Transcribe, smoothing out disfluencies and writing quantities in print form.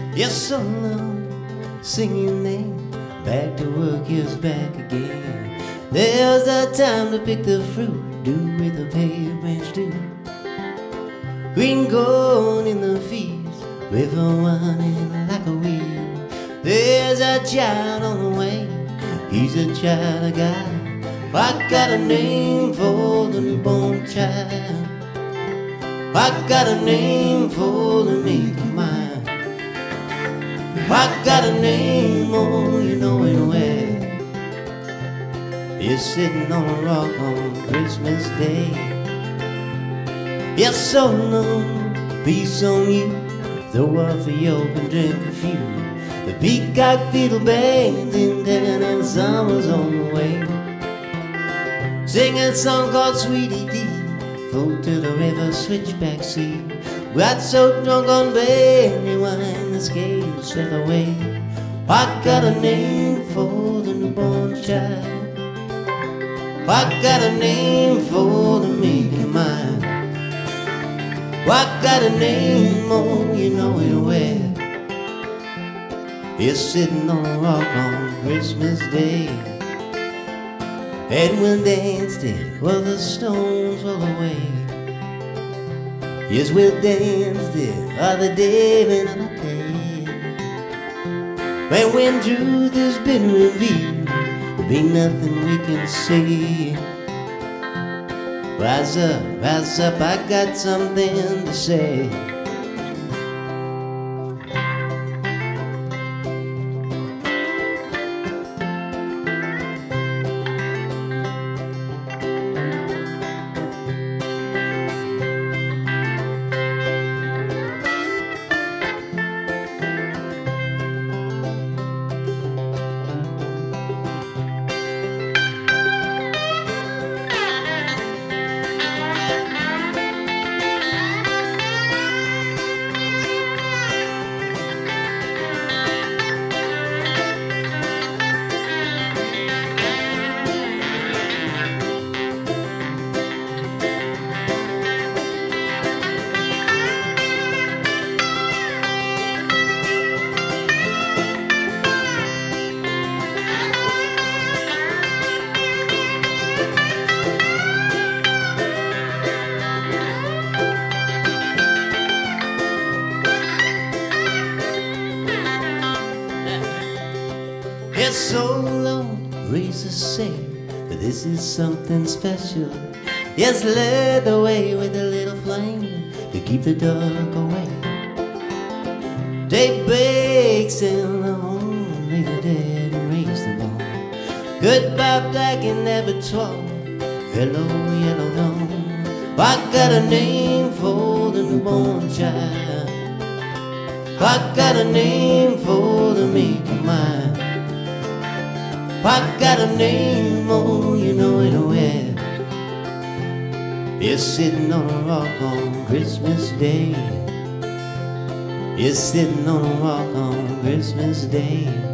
Yes, so long, sing your name. Back to work, here's back again. There's a time to pick the fruit, do with the pale branch do. Green corn in the fields, river running like a wheel. There's a child on the way, he's a child of God. I got a name for the newborn child. I got a name for the make you mine. I got a name, oh, you know it well. You're sitting on a rock on Christmas Day. Yes, so long, peace on you. Throw off the yoke and drink a few. The peacock fiddle bands in town and summer's on the way. Sing a song called Sweetie Dee. Float to the river, switchback sea. Got so drunk on brandy wine, the scales fell away. I got a name for the newborn child. I got a name for the make you mine. I got a name, oh, you know it well. You're sitting on a rock on Christmas Day. And we'll dance till, well, the stones roll away. Yes, we'll dance till other day when I'm dead. And when truth has been revealed, there'll be nothing we can say. Rise up, I got something to say. Yes, so long, raisers say that this is something special. Yes, lead the way with a little flame to keep the dark away. Day breaks in the home, lay the dead and raise the bone. Goodbye, black and abattoir. Hello, yellow dawn. I got a name for the newborn child. I got a name for the make you mine. I got a name, oh, you know it well. You're sitting on a rock on Christmas Day. You're sitting on a rock on Christmas Day.